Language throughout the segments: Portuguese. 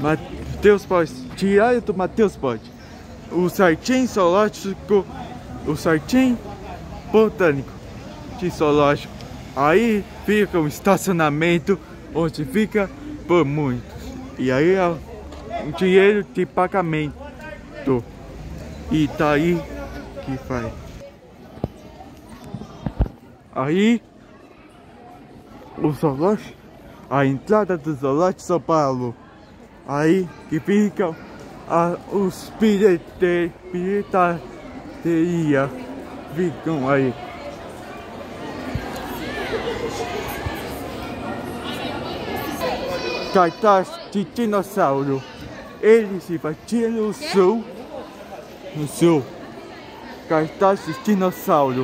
Matheus pode tirar do Matheus pode. O Jardim Zoológico, o Jardim Botânico de Zoológico. Aí fica um estacionamento onde fica por muitos. E aí é um dinheiro de pagamento. E tá aí que faz. Aí o zoológico, a entrada do zoológico de São Paulo. Aí que ficam os bilheteria ficam aí. Cartaz de dinossauro. Ele se batia no sul. No sul. Cartaz de dinossauro.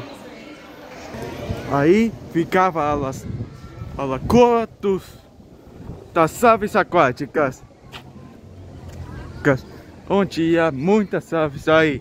Aí ficava a lagoa das aves aquáticas. Onde ia muitas aves aí.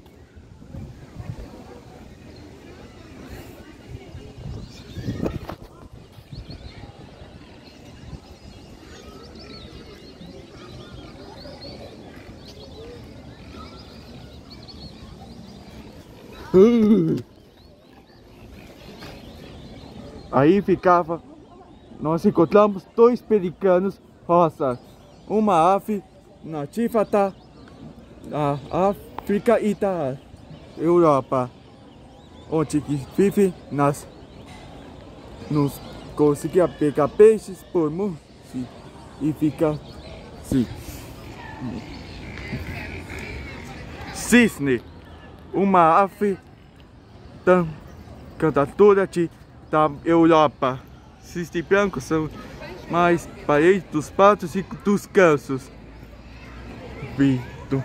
Aí ficava, nós encontramos dois pelicanos rosas, uma ave nativa da África e da Europa, onde vive nos conseguia pegar peixes por mundo e fica assim. Cisne, uma ave cantadora da Europa. Cisne branco são mais parentes dos patos e dos gansos. Vitor.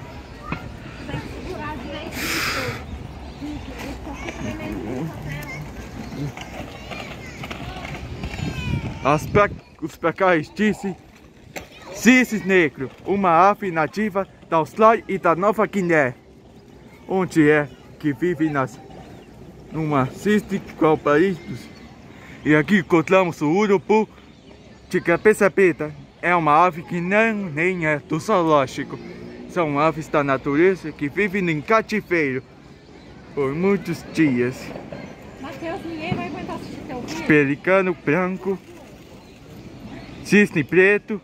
Os pecais disse cisne negro, uma ave nativa da Austrália e da Nova Guiné, onde é que vive numa cisne com países. E aqui encontramos o urubu de cabeça preta. É uma ave que nem é do zoológico. São aves da natureza que vivem em cativeiro por muitos dias. Matheus, ninguém vai aguentar assistir teu vídeo. Pelicano branco, cisne preto,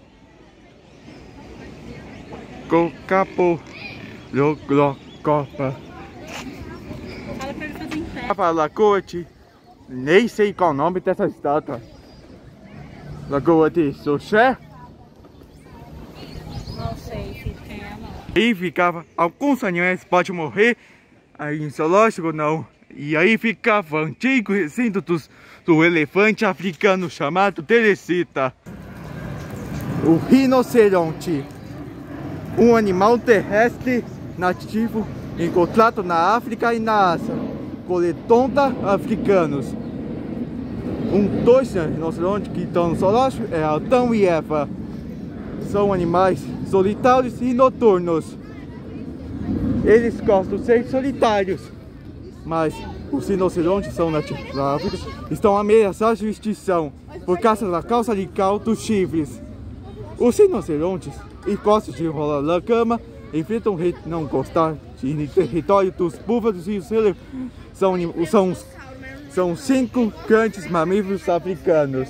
cocapo, copa. Fala pra ele fazer em pé. A lagoa de... Nem sei qual o nome dessa estátua. Lagoa de Soché. Não sei se quem é, não. Aí ficava, alguns animais podem morrer, aí em zoológico não. E aí ficava o antigo recinto do elefante africano chamado Telecita. O rinoceronte, um animal terrestre nativo encontrado na África e na Ásia. Coletonta africanos. Dois rinocerontes que estão no zoológico é Adão e Eva. São animais solitários e noturnos. Eles gostam de ser solitários, mas os rinocerontes são nativos da África, estão ameaçados de extinção por causa da calça de cal dos chifres. Os rinocerontes e gostam de rolar na cama, enfrentam não gostar de território dos búfalos e os elefantes. São 5 grandes mamíferos africanos.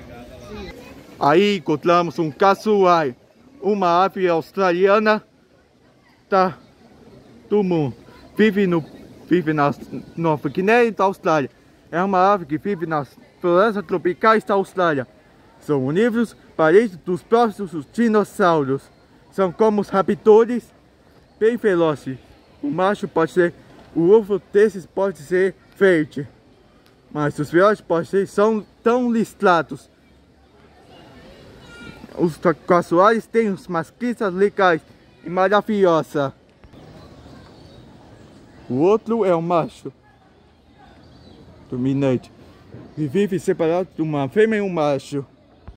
Aí encontramos um caçuai, uma ave australiana do mundo. Vive na Nova Guiné e da Austrália. É uma ave que vive nas florestas tropicais da Austrália. São onívoros, parentes dos próximos dinossauros. São como os raptores, bem velozes. O macho pode ser, o ovo desses pode ser verde, mas os filhotes são tão listrados. Os caçuares têm umas cristas legais e maravilhosas. O outro é o macho dominante, que vive separado de uma fêmea e um macho.